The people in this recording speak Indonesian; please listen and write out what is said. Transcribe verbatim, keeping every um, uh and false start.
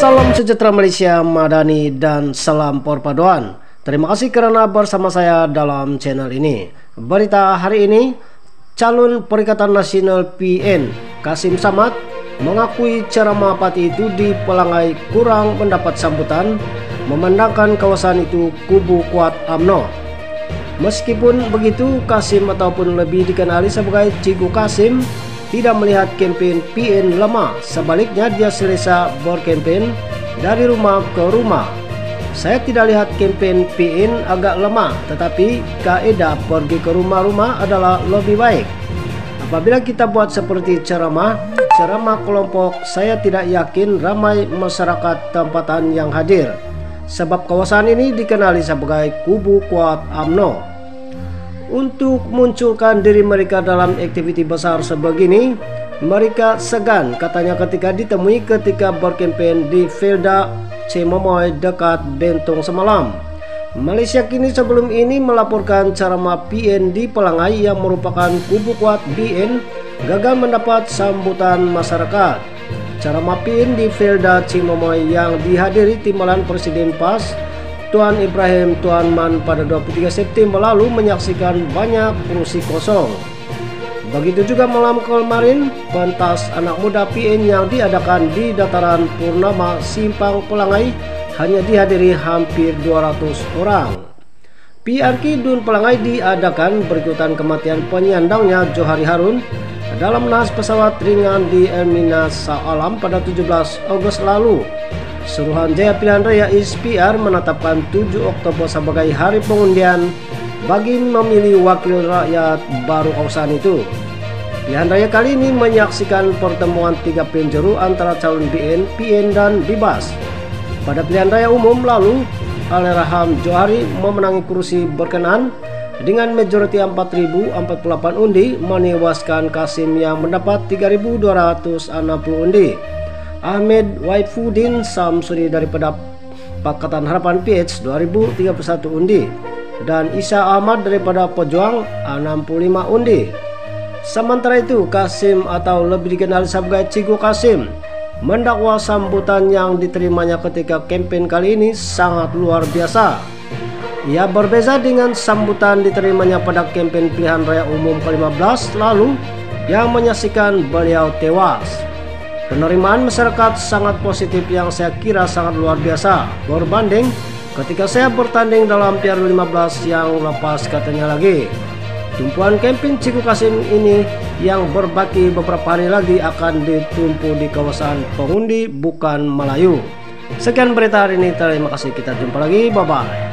Salam sejahtera Malaysia Madani dan salam perpaduan. Terima kasih karena bersama saya dalam channel ini. Berita hari ini, calon Perikatan Nasional P N Kasim Samad mengakui ceramah Pati itu di Pelangai kurang mendapat sambutan, memandangkan kawasan itu kubu kuat U M N O. Meskipun begitu, Kasim ataupun lebih dikenali sebagai Cikgu Kasim tidak melihat kampanye P N lemah, sebaliknya dia selesa berkampanye dari rumah ke rumah. Saya tidak lihat kampanye P N agak lemah, tetapi kaedah pergi ke rumah-rumah adalah lebih baik. Apabila kita buat seperti ceramah, ceramah kelompok, saya tidak yakin ramai masyarakat tempatan yang hadir, sebab kawasan ini dikenali sebagai kubu kuat U M N O. Untuk munculkan diri mereka dalam aktiviti besar sebegini, mereka segan, katanya ketika ditemui ketika berkampanye di Felda Cemomoy dekat Bentong semalam. Malaysia kini sebelum ini melaporkan ceramah P N di Pelangai yang merupakan kubu kuat B N gagal mendapat sambutan masyarakat. Ceramah P N di Felda Cemomoy yang dihadiri Timbalan Presiden P A S Tuan Ibrahim Tuan Man pada dua puluh tiga September lalu menyaksikan banyak kursi kosong. Begitu juga malam kemarin, pentas anak muda P N yang diadakan di dataran Purnama Simpang Pelangai hanya dihadiri hampir dua ratus orang. P R K Dun Pelangai diadakan berikutan kematian penyandangnya Johari Harun dalam naas pesawat ringan di Elmina Shah Alam pada tujuh belas Agustus lalu. Suruhan Jaya Pilihan Raya I S P R menetapkan tujuh Oktober sebagai hari pengundian bagi memilih wakil rakyat baru kawasan itu. Pilihan Raya kali ini menyaksikan pertemuan tiga penjuru antara calon B N, P N, dan Bebas. Pada pilihan raya umum lalu, Allahyarham Johari memenangi kursi berkenan dengan majoriti empat ribu empat puluh delapan undi, menewaskan Kasim yang mendapat tiga ribu dua ratus enam puluh undi. Ahmed Waifuddin Samsuri daripada Pakatan Harapan P H dua ribu tiga puluh satu undi, dan Isa Ahmad daripada Pejuang enam puluh lima undi. Sementara itu, Kasim atau lebih dikenal sebagai Cikgu Kasim mendakwa sambutan yang diterimanya ketika kampanye kali ini sangat luar biasa. Ia berbeza dengan sambutan diterimanya pada kampanye pilihan raya umum ke lima belas lalu yang menyaksikan beliau tewas. Penerimaan masyarakat sangat positif yang saya kira sangat luar biasa berbanding ketika saya bertanding dalam Piala lima belas yang lepas, katanya lagi. Tumpuan kampanye Cikgu Kasim ini yang berbaki beberapa hari lagi akan ditumpu di kawasan pengundi bukan Melayu. Sekian berita hari ini, terima kasih, kita jumpa lagi, bye bye.